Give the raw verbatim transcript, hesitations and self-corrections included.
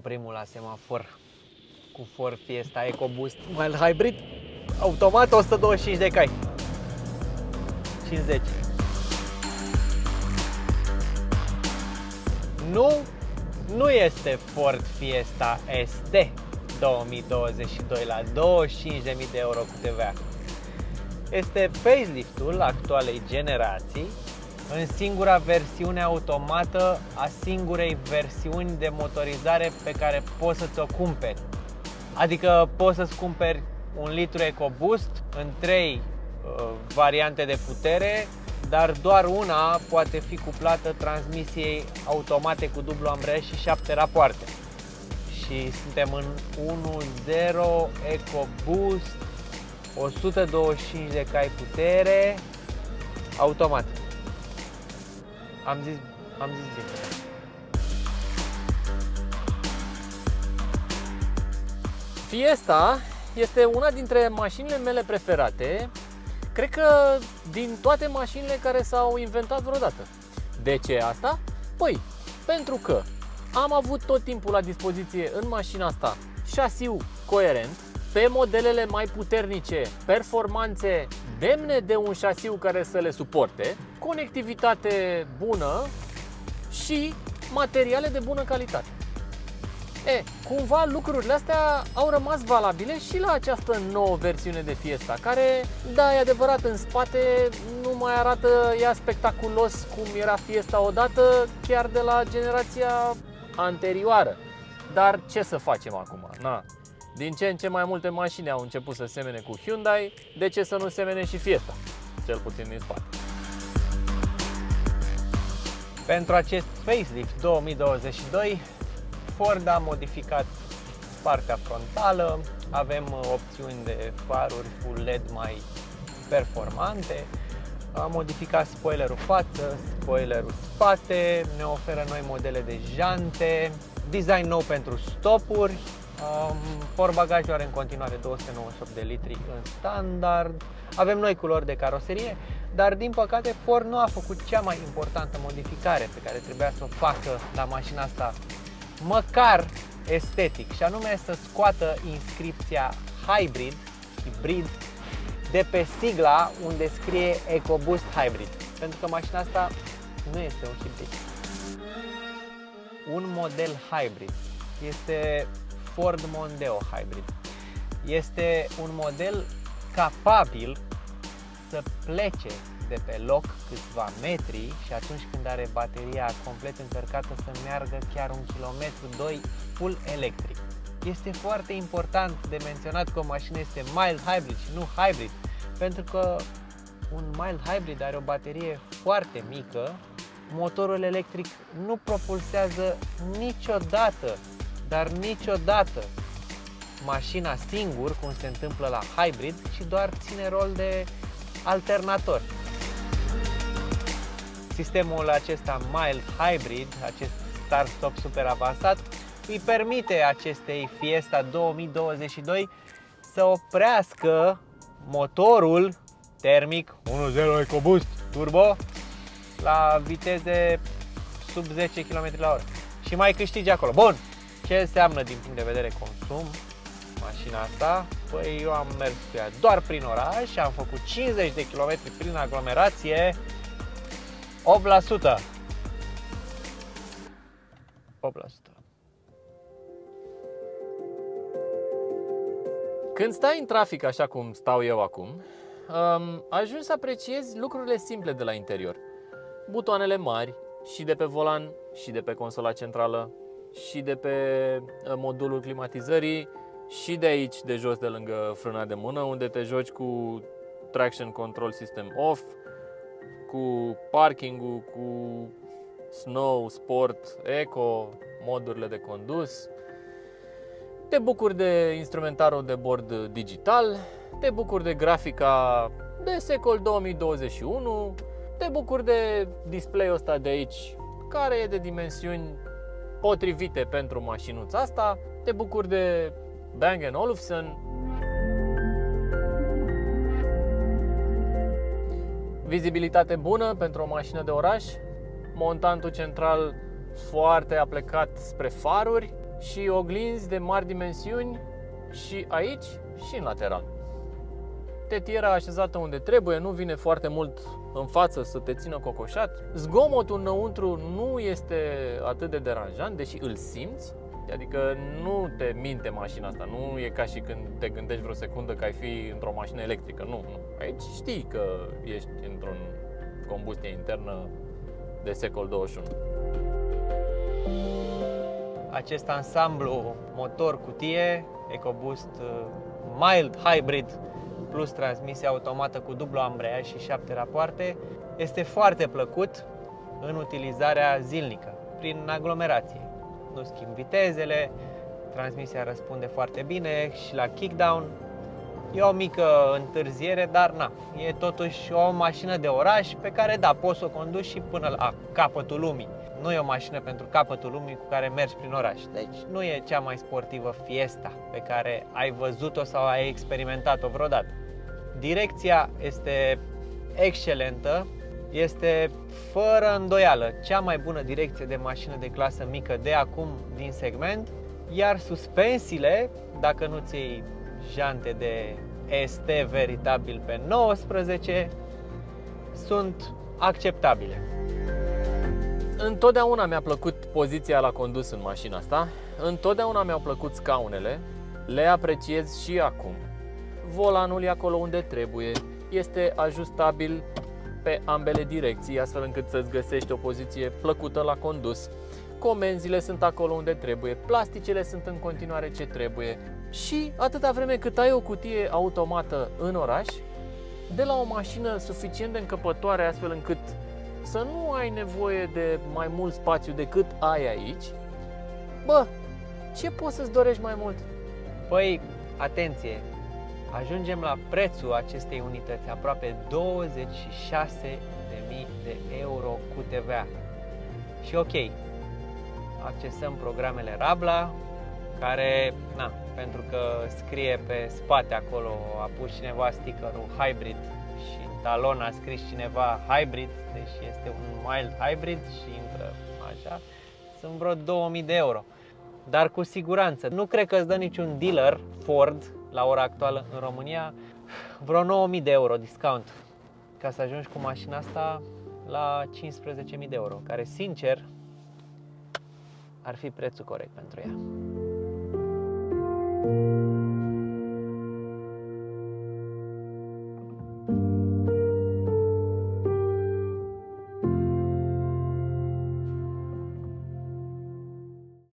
primul la semafor cu Ford Fiesta EcoBoost Mild Hybrid, automat, o sută douăzeci și cinci de cai, cincizeci. Nu, nu este Ford Fiesta S T două mii douăzeci și doi la douăzeci și cinci de mii de euro cu T V A. Este facelift-ul actualei generații în singura versiune automată a singurei versiuni de motorizare pe care poți să ți-o cumperi. Adică poți să-ți cumperi un litru EcoBoost în trei uh, variante de putere, dar doar una poate fi cuplată transmisiei automate cu dublu ambreiaj și șapte rapoarte. Și suntem în unu zero EcoBoost, o sută douăzeci și cinci de cai putere, automat. Am zis, am zis bine. Fiesta este una dintre mașinile mele preferate, cred că din toate mașinile care s-au inventat vreodată. De ce asta? Păi, pentru că am avut tot timpul la dispoziție în mașina asta șasiu coerent, pe modelele mai puternice, performanțe demne de un șasiu care să le suporte, conectivitate bună și materiale de bună calitate. E, cumva lucrurile astea au rămas valabile și la această nouă versiune de Fiesta, care, da, e adevărat, în spate nu mai arată ea spectaculos cum era Fiesta odată, chiar de la generația anterioară. Dar ce să facem acum? Na, din ce în ce mai multe mașini au început să semene cu Hyundai, de ce să nu semene și Fiesta? Cel puțin din spate. Pentru acest facelift două mii douăzeci și doi, Ford a modificat partea frontală, avem opțiuni de faruri full L E D mai performante, a modificat spoilerul față, spoilerul spate, ne oferă noi modele de jante, design nou pentru stopuri, um, portbagajul are în continuare două sute nouăzeci și opt de litri în standard, avem noi culori de caroserie, dar din păcate Ford nu a făcut cea mai importantă modificare pe care trebuia să o facă la mașina asta, măcar estetic, și anume să scoată inscripția Hybrid, hibrid, de pe sigla unde scrie EcoBoost Hybrid, pentru că mașina asta nu este un hibrid. Un model hybrid este Ford Mondeo Hybrid. Este un model capabil să plece de pe loc câțiva metri și atunci când are bateria complet încărcată să meargă chiar un kilometru, doi, full electric. Este foarte important de menționat că o mașină este mild hybrid și nu hybrid, pentru că un mild hybrid are o baterie foarte mică, motorul electric nu propulsează niciodată, dar niciodată mașina singur, cum se întâmplă la hybrid, și doar ține rol de alternator. Sistemul acesta mild hybrid, acest start-stop super avansat, îi permite acestei Fiesta două mii douăzeci și doi să oprească motorul termic unu zero EcoBoost Turbo la viteze sub zece kilometri la oră și mai câștigi acolo. Bun, ce înseamnă din punct de vedere consum mașina asta? Păi eu am mers cu ea doar prin oraș și am făcut cincizeci de kilometri prin aglomerație, opt la sută. opt la sută. Când stai în trafic așa cum stau eu acum, um, ajungi să apreciezi lucrurile simple de la interior. Butoanele mari și de pe volan, și de pe consola centrală, și de pe modulul climatizării, și de aici, de jos, de lângă frâna de mână, unde te joci cu Traction Control System Off, cu parking-ul, cu Snow, Sport, Eco, modurile de condus. Te bucuri de instrumentarul de bord digital, te bucuri de grafica de secol două mii douăzeci și unu, te bucuri de display-ul ăsta de aici, care e de dimensiuni potrivite pentru mașinuța asta, te bucuri de Bang and Olufsen. Vizibilitate bună pentru o mașină de oraș, montantul central foarte aplecat spre faruri și oglinzi de mari dimensiuni și aici și în lateral. Tetiera așezată unde trebuie, nu vine foarte mult în față să te țină cocoșat. Zgomotul înăuntru nu este atât de deranjant, deși îl simți. Adică nu te minte mașina asta, nu e ca și când te gândești vreo secundă că ai fi într-o mașină electrică. Nu, nu. Aici știi că ești într-o combustie internă de secol douăzeci și unu. Acest ansamblu motor-cutie, EcoBoost Mild Hybrid plus transmisie automată cu dublu ambreiaj și șapte rapoarte, este foarte plăcut în utilizarea zilnică, prin aglomerație. Nu schimb vitezele, transmisia răspunde foarte bine și la kickdown. E o mică întârziere, dar na, e totuși o mașină de oraș pe care da, poți să o conduci și până la capătul lumii. Nu e o mașină pentru capătul lumii cu care mergi prin oraș. Deci nu e cea mai sportivă Fiesta pe care ai văzut-o sau ai experimentat-o vreodată. Direcția este excelentă, este fără îndoială cea mai bună direcție de mașină de clasă mică de acum din segment, iar suspensiile, dacă nu ți iei jante de S T veritabil pe nouăsprezece, sunt acceptabile. Întotdeauna mi-a plăcut poziția la condus în mașina asta, întotdeauna mi-au plăcut scaunele, le apreciez și acum. Volanul e acolo unde trebuie, este ajustabil pe ambele direcții, astfel încât să-ți găsești o poziție plăcută la condus. Comenzile sunt acolo unde trebuie, plasticele sunt în continuare ce trebuie și atâta vreme cât ai o cutie automată în oraș, de la o mașină suficient de încăpătoare astfel încât să nu ai nevoie de mai mult spațiu decât ai aici, bă, ce poți să-ți dorești mai mult? Păi, atenție! Ajungem la prețul acestei unități, aproape douăzeci și șase de mii de euro cu T V A. Și ok, accesăm programele Rabla, care, na, pentru că scrie pe spate acolo, a pus cineva stickerul Hybrid și în talon a scris cineva Hybrid, deși este un mild hybrid și intră așa, sunt vreo două mii de euro. Dar cu siguranță, nu cred că îți dă niciun dealer Ford la ora actuală în România vreo nouă mii de euro discount ca să ajungi cu mașina asta la cincisprezece mii de euro, care sincer ar fi prețul corect pentru ea.